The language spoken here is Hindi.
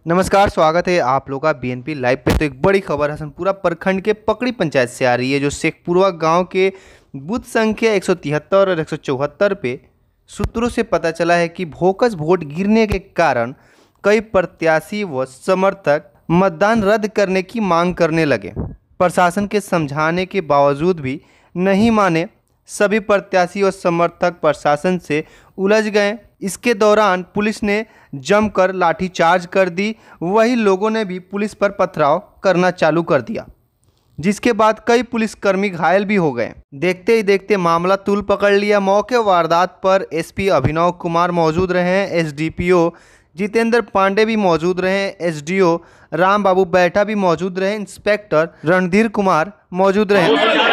नमस्कार, स्वागत है आप लोग का बीएनपी लाइव पे। तो एक बड़ी खबर हसनपुरा प्रखंड के पकड़ी पंचायत से आ रही है, जो शेखपुरवा गांव के बूथ संख्या 173 और 174 पे सूत्रों से पता चला है कि बोगस वोट गिरने के कारण कई प्रत्याशी व समर्थक मतदान रद्द करने की मांग करने लगे। प्रशासन के समझाने के बावजूद भी नहीं माने। सभी प्रत्याशी और समर्थक प्रशासन से उलझ गए। इसके दौरान पुलिस ने जमकर लाठीचार्ज कर दी। वही लोगों ने भी पुलिस पर पथराव करना चालू कर दिया, जिसके बाद कई पुलिसकर्मी घायल भी हो गए। देखते ही देखते मामला तूल पकड़ लिया। मौके वारदात पर एसपी अभिनव कुमार मौजूद रहे, एसडीपीओ जितेंद्र पांडे भी मौजूद रहे, एसडीओ राम बाबू बैठा भी मौजूद रहे, इंस्पेक्टर रणधीर कुमार मौजूद रहे।